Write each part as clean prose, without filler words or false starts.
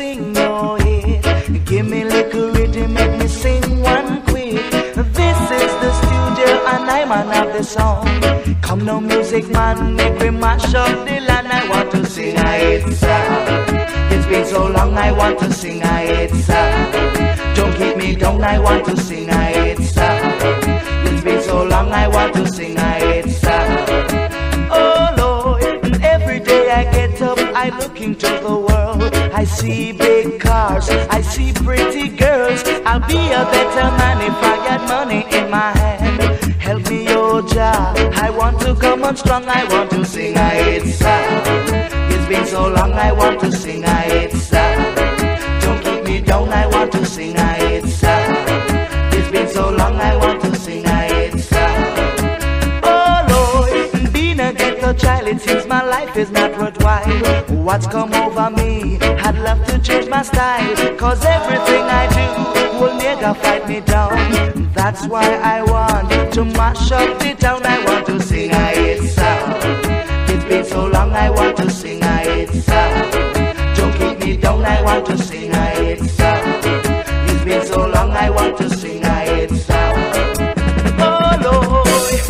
sing no hit. Give me little rhythm, make me sing one quick. This is the studio and I'm man of the song. Come now music man, make me mash up the land. I want to sing a hit song. It's been so long, I want to sing a hit song. Don't keep me down, I want to sing a hit song. It's been so long, I want to sing a hit song. Oh Lord, every day I get up, I look into the world. I see big cars, I see pretty girls. I'll be a better man if I get money in my hand. Help me, oh Jah, I want to come on strong, I want to sing a hit song. It's been so long, I want to sing a hit song. Don't keep me down, I want to sing a hit song. It's been so long, I want to sing a hit song. Oh Lord, being a ghetto child, it seems my life is not worthwhile. What's come over me? I'd love to change my style, cause everything I do will never fight me down. That's why I want to mash up the town. I want to sing a hit song. It's been so long, I want to sing a hit song. Don't keep me down, I want to sing a hit song. It's been so long, I want to sing a hit song. Oh Lord.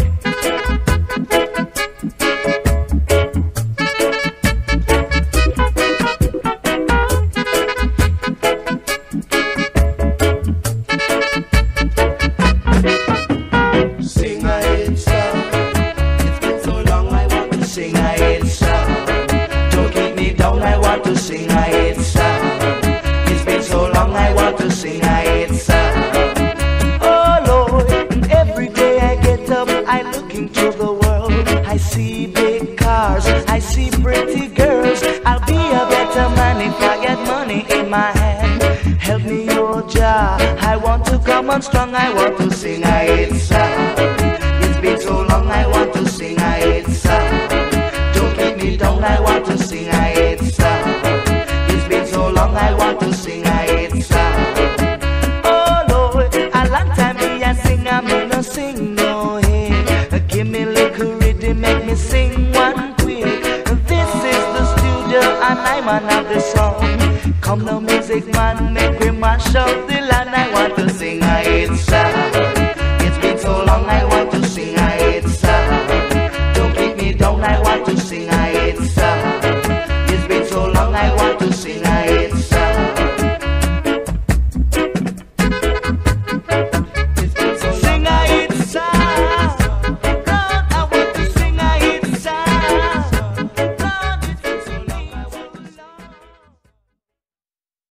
Sing a hit song. It's been so long, I want to sing a hit song. Oh Lord, every day I get up, I look into the world. I see big cars, I see pretty girls. I'll be a better man if I get money in my hand. Help me, oh Jah, I want to come on strong, I want to sing a hit song. It's been so long, I want to sing a hit song. Don't keep me down, I want to sing a hit song. So long I want to sing a hit song. Oh Lord, a long time me I sing, I'm gonna sing no hit. Give me little rhythm, make me sing one quick. This is the studio and I'm man of the song. Come now music man, make me mash up the land. I want to sing a hit song.